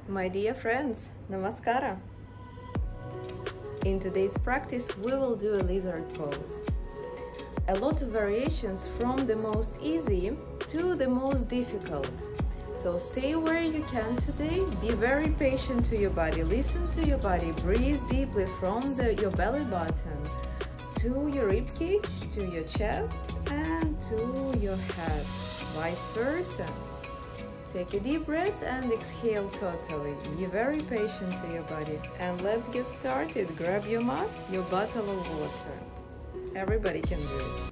My dear friends, Namaskara! In today's practice we will do a lizard pose. A lot of variations from the most easy to the most difficult. So stay where you can today, be very patient to your body, listen to your body, breathe deeply from your belly button to your ribcage, to your chest and to your head, vice versa. Take a deep breath and exhale totally. Be very patient to your body. And let's get started. Grab your mat, your bottle of water. Everybody can do it.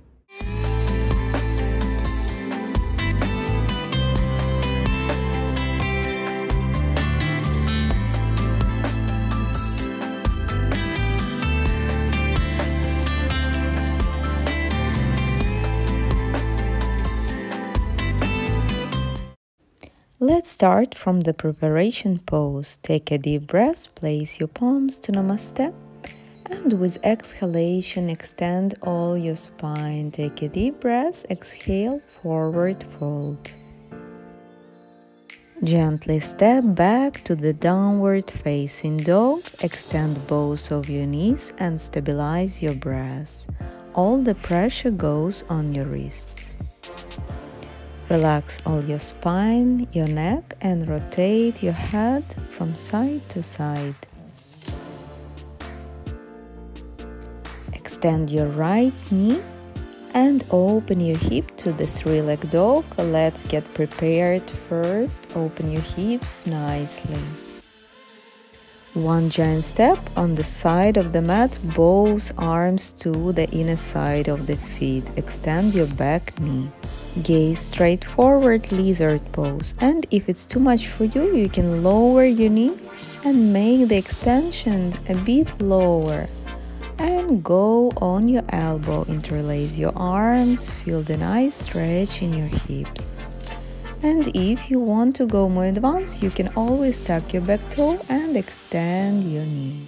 Let's start from the preparation pose. Take a deep breath, place your palms to Namaste, and with exhalation extend all your spine. Take a deep breath, exhale, forward fold. Gently step back to the downward facing dog, extend both of your knees and stabilize your breath. All the pressure goes on your wrists. Relax all your spine, your neck, and rotate your head from side to side. Extend your right knee and open your hip to the three-leg dog. Let's get prepared first. Open your hips nicely. One giant step on the side of the mat, both arms to the inner side of the feet. Extend your back knee. Gaze straight forward, lizard pose, and if it's too much for you, you can lower your knee and make the extension a bit lower and go on your elbow. Interlace your arms, feel the nice stretch in your hips. And if you want to go more advanced, you can always tuck your back toe and extend your knee.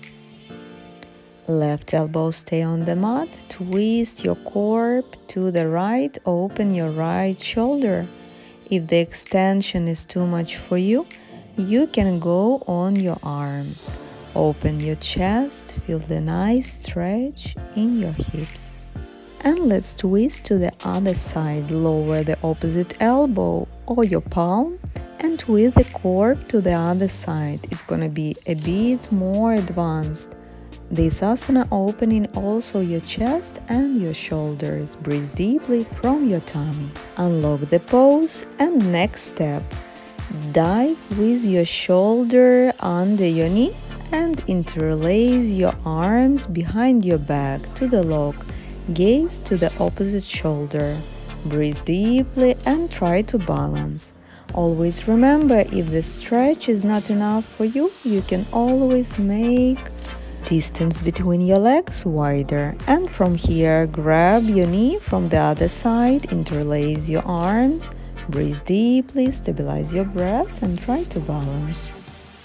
Left elbow stay on the mat, twist your corp to the right, open your right shoulder. If the extension is too much for you, you can go on your arms. Open your chest, feel the nice stretch in your hips. And let's twist to the other side, lower the opposite elbow or your palm and twist the corp to the other side. It's gonna be a bit more advanced. This asana opening also your chest and your shoulders. Breathe deeply from your tummy. Unlock the pose and next step. Dive with your shoulder under your knee and interlace your arms behind your back to the lock. Gaze to the opposite shoulder. Breathe deeply and try to balance. Always remember, if the stretch is not enough for you, you can always make distance between your legs wider, and from here grab your knee from the other side, interlace your arms, breathe deeply, stabilize your breath and try to balance.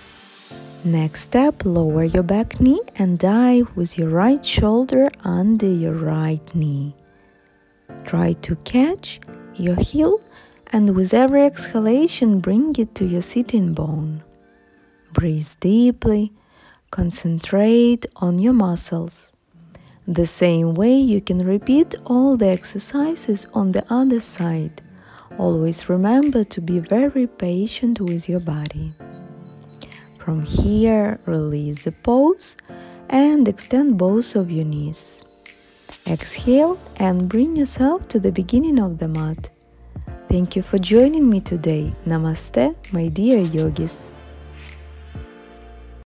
Next step, lower your back knee and dive with your right shoulder under your right knee. Try to catch your heel and with every exhalation bring it to your sitting bone. Breathe deeply. Concentrate on your muscles. The same way you can repeat all the exercises on the other side. Always remember to be very patient with your body. From here, release the pose and extend both of your knees. Exhale and bring yourself to the beginning of the mat. Thank you for joining me today. Namaste, my dear yogis.